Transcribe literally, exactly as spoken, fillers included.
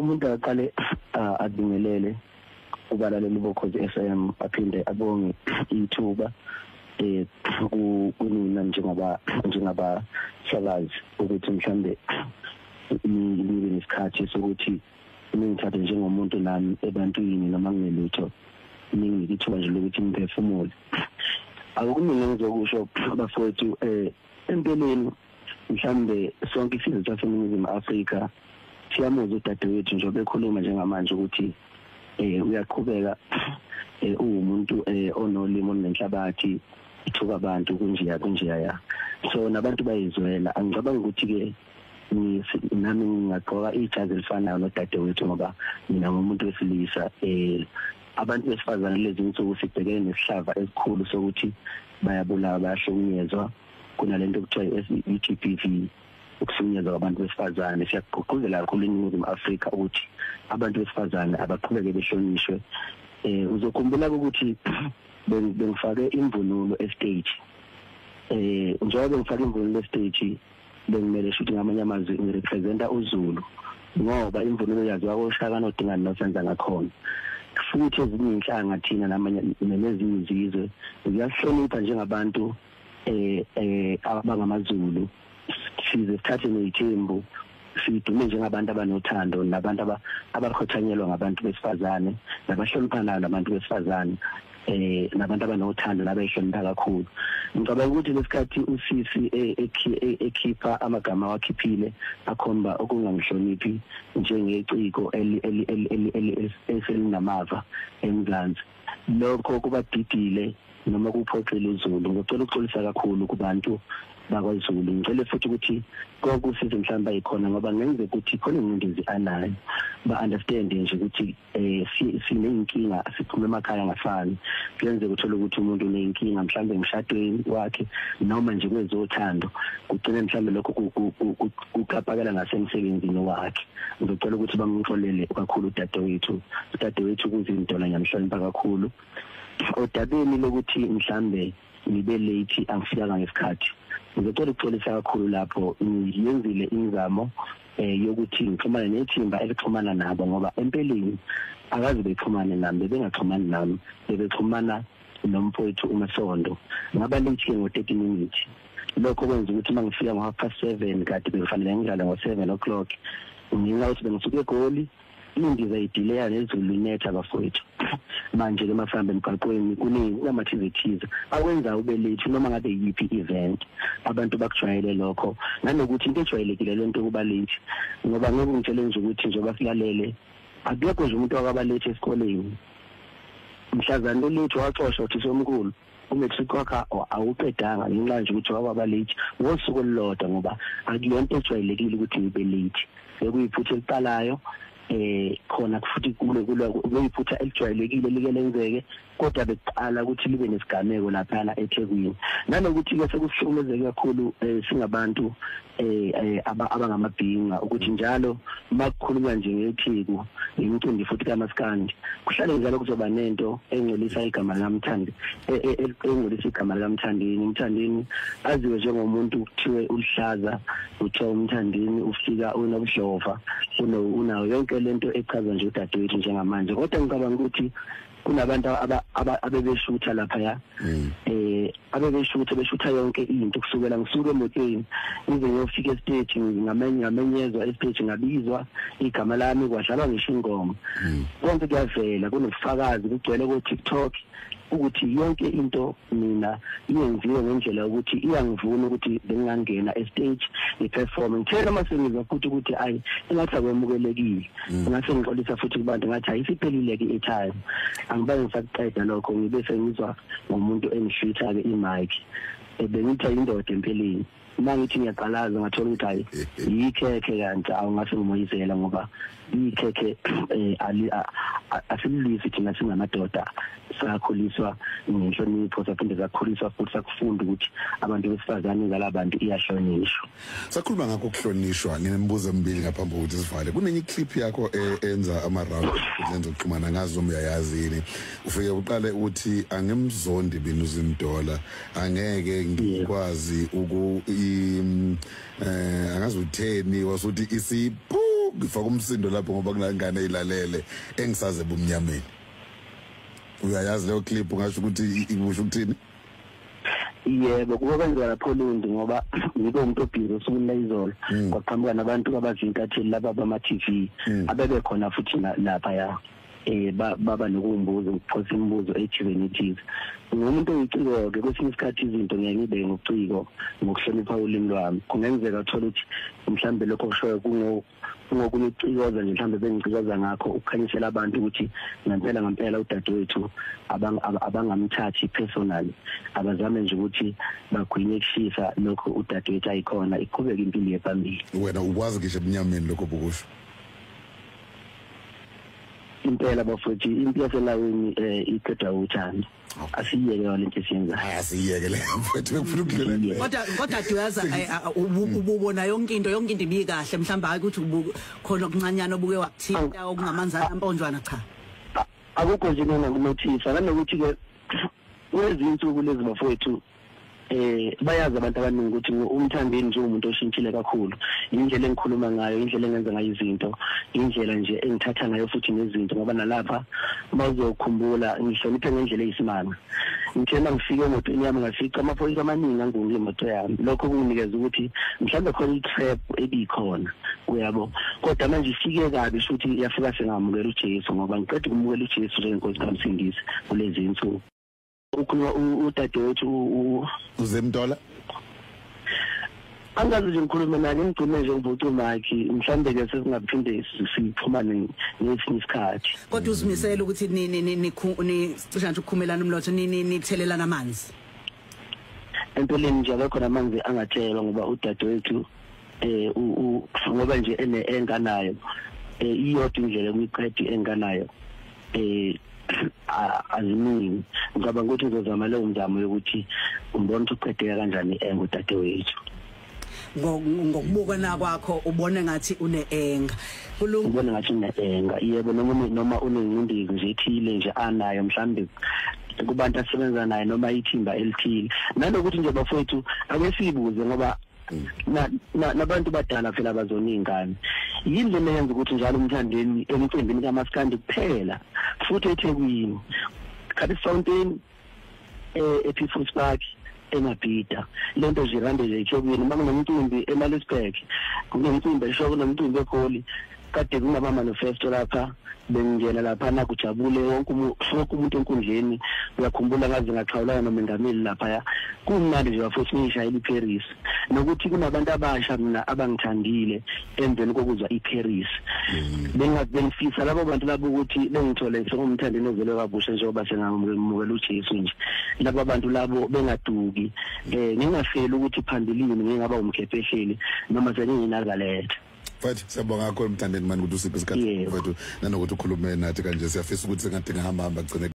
umuntu aqale adingelele ubalaleli bokhozi F M aphinde abonge ithuba eh kunina njengaba njengaba sakazi ukuthi mhlambe nibe nesikhathi sokuthi ningithathe njengomuntu nami ebantwini noma nginelutho ningithuba nje lokuthi ngiphefumule. Akukuningi ngizokusho bafowethu eh empeleni mhlambe sonke isizwe saseNingizimu Afrika siyamuzwa udadewethu nje bekhuluma njengamanje ukuthi eh uyaqhubeka eh umuntu eh onolimo nenhlabathi ithuka abantu kunjiya kunjiya ya. So nabantu bayizwela angicabanga ukuthi ke nami ngingaqoka ijazi elifanayo nodadewethu ngoba mina ngumuntu wesilisa eh abantu besifazane lezi insuku sibhekene nesihlava esikhulu sokuthi bayabulawa bayahlukunyezwa kunalento okuthiwa i-L G B T ukuhlukunyezwa kwabantu besifazane. Siyagqugquzela kakhulu eNingizimu Afrika ukuthi abantu besifazane abaqhubeke behlonishwe. Eh uzokhumbula ukuthi bengifake imvunulo estage eh njengoba ngifake imvunulo estage bengimele futhi ngamanye amazwi ngirepresenta uZulu ngoba imvunulo yaziwa koShaka noDingani nosenza ngakhona. Futhi ezinye inhlanga thina namanye nezinye izizwe ziyahlonipha njengabantu eh eh abangamaZulu size sithathe nezithembu sidume njengabantu abanothando nabantu abakhothanyelwa ngabantu besifazane nabahloniphanayo nabantu besifazane eh nabantu abanothando nabayihlonipha kakhulu. Ngicabanga ukuthi lesikhathi usisi ekhipha amagama wakhiphile akhomba okungangihloniphi njengeciko eselinamava eMzansi lokho kubadidile noma kuphoxela uZulu. Ngicela ukuxolisa kakhulu kubantu bakwaZulu. Ngicela futhi ukuthi kokusiza mhlamba ikhona ngoba ngenze ukuthi khona inindizi anayo ba understand nje ukuthi eh sinenkinga siphuma emakhaya ngafani kuyenze ukuthola ukuthi umuntu unenkinga mhlambe emshadweni wakhe noma nje kwezothando kugcine mhlambe lokho kuqhapakela ngasemsebenzini wakhe. Ngicela ukuthi bangixolele kakhulu udadewethu udadewethu kuZimdollar ngiyamhlonipha kakhulu odabeni lokuthi mhlambe nibe late angifikanga ngesikhathi. Ngicela ukuxolisa kakhulu lapho ngiyenzile ingamo eh yokuthi ngixhumane nethimba elixhumana nabo ngoba empeleni akazi bexhumane nami bengaxhumani nami bebexhumana nomfowethu uMasondo ngaba late ke ngo thirty minutes. Lokho kwenza ukuthi mangifika ngo half past seven kade bekufanele ngidlale ngo seven o'clock ngina ukuthi bengisuke eGoli indiza idileya nezulu netha bafowethu. Manje ke mafambe emgaqweni kunamathizithiza akwenza ube late noma ngabe yipi event abantu bakujwayele lokho nanokuthi into ejwayelekile lento kuba late ngoba ngeke ngitshele nje ukuthi njengoba silalele akekho nje umuntu wakaba late esikoleni mhlazana lo late waxoshwa uthi somkhulu umetric wakhe awuqedanga ngenxa nje ukuthi wakaba late ngosuku olulodwa ngoba akuyonto ejwayelekile ukuthi ube late bekuyiphutha eliqalayo eh khona futhi kule kuyiphutha elijwayelekile like lenzeke kodwa beqala ukuthi libe nesigameko lapha la eThekwini nanokuthi ke sekuhlukumezeke kakhulu singabantu eh abangamabhinga ukuthi njalo makukhulunywa nje ngethiku imicimbi futhi kaMaskandi kuhlale njalo kuzoba nento engcolisa igama likaMthandi engcolisa igama likaMthandini. Umthandini aziwe njengomuntu kuthiwe ulihlaza uthiwa uMthandini ufika unobuhlova unayo yonke lento echaza nje udadewethu njengamanje kodwa ngicabanga ukuthi kunabantu abebeshutha lapha ya eh abebeshutha beshutha yonke into kusukela ngisuke emotweni ize ngiyofika estage ngamenye ngamenyezwa estage ngabizwa igama lami kwadlalwa ngisho ingoma konke kuyavela kunobufakazi kugcwele ku TikTok ukuthi yonke into mina iyenziwe ngendlela yokuthi iyangivuna ukuthi bengangena estage ngiperform ngithela masengiza futhi ukuthi ayi engathi akwemukelekile ngase ngixolisa futhi kubantu ngathi ayisiphelile ke etime angibaye ngisaqeda lokho ngibe sengizwa ngomuntu engishitha ke imic ebengithi indoda empeleni mangithi ngiyaqalaza ngathola ukuthi hayi yikhekhe kanti awungase ngimoyizela ngoba ikhekhe ali asilisi thina singamadoda sakhuliswa ngenhlonipho saphinde sakhuliswa futhi sakufunda ukuthi abantu besifazane ngalabantu iyahlonishwa. Sakhuluma ngakho ukuhlonishwa nginembuzo emibili ngaphambi kokuthi sivale. Kunenye clip yakho enza ama round kuzenza ukuxhumana ngazo uyayazi yini ufike uqale uthi angimzondi bini uZimdollar angeke ngikwazi uku eh angazi utheni wasuthi isiphu ngifaka umsindo lapho ngoba kunangane eyilalele engisaze bumnyameni. Uyayazi leyo clip ungasho ukuthi ikusho ukuthini? Yebo kuba kwenzeka lapho Lundi ngoba ngibe umuntu obhiro usukwini izolo kwaqhamuka nabantu abazintatheli laba bama T V abebe khona futhi lapha ya eh baba nokumbuza ukuphosa imibuzo ejivenities ngumuntu oyiciko ke kwesinye isikhathi izinto ngeke ngibe ngokuciko ngokuhlonipha ulimi lwami kungenzeka uthola ukuthi mhlambe lokho kushoyo kungo ngokunicikoza nje mhlambe bengicikoza ngakho ukukhanyisela abantu ukuthi ngempela ngempela udadewethu abangamthathi personally abazame nje ukuthi bagwinye kushisa lokho udadewethu ayikhona iqhubeka impilo yephambili. Wena ukwazi ngisho ebunyameni lokho bukusho impela bafowethu impilo yaselawini eh iqeda uthando asiyeke wale nto siyenza asiyeke le mfowethu bekufuna ukudlela kodwa kodwa duyaza ububona yonke into yonke into ibikahle mhlamba hayi ukuthi khona okuncanyana obuke wakuthinta okungamanzana amponjwana cha akukho nje noma kunothisa nanokuthi ke kwezinsuku lezi bafowethu eh bayazi abantu abaningi ukuthi umthandeni nje umuntu oshintshile kakhulu indlela engikhuluma ngayo indlela engenza ngayo izinto indlela nje engithatha ngayo futhi nezinto ngoba nalapha bazokhumbula ngihloniphe ngendlela eyisimanga ngithena ngifike emotweni yami ngafica amaphoyisa amaningi angunge imoto yami lokho kunginikeza ukuthi mhlambe khona i-trap ebikhona uyabo kodwa manje ifike kabi futhi yafika sengamukela uJesu ngoba ngiqeda ukumukela uJesu njengenkosi kaMsindisi kulezi insuku ukhuluma udadewethu uZimdollar angazi nje ngikhulume naye ngigcine nje ngivuca umakhi mhlambe ke sesingaphinde siphumane ngesinye isikhathi kodwa uzimisela ukuthi ni ni ni cisha nje ukukhumelana umlotho ni nithelelana amanzi empeleni nje akho amanzi angathelwa ngoba udadewethu eh ngoba nje ene enganayo eh iyodwa indlela yokuqeda enganayo eh azimini ngaba ukuthi ngizozama leyo mzamo yokuthi umbone ukuthi uqedeka kanjani engudadewethu ngokubuka na kwakho ubone ngathi une-enga kulungu ubone ngathi une-enga yebo noma noma unengcindezi nje ethile nje anayo mhlambe kubantu asebenza naye noma ithimba elithile nanokuthi nje bafowethu ake sibuze ngoba nabantu badala phela abazoningane yini le yenza ukuthi njalo umthandeni emcimbini kaMaskandi kuphela futhi eThekwini Cape Fountain eh ePeople's Park eMabhida lento nje rande nje eThekwini makunomcimbi eMalisburg kunomcimbi esho kunomcimbi eGoli kade kunaba manifesto lapha bengena lapha nakujabule wonke umuntu enkundleni uyakhumbula ngaze ngaqhawulana nomengameli lapha ya kumnandi nje bafuthi ngishayela iParis nokuthi kunabantu abasha mina abangithandile emveni kokuzwa iParis bengafisa labo bantu labo ukuthi bengithole sengumthandeni ovele kabusha njengoba sengamukela uJesu nje labo bantu labo bengaduki eh ngingafeli ukuthi phambilini ngingaba umkhephesheli noma sengingaletha Mfowethu siyabonga kakhulu mthandeni mani ukuthi usiphe isikhathi mfowethu nanokuthi ukhulume nathi kanje siyafisa ukuthi sengathi ngihamba hamba gcine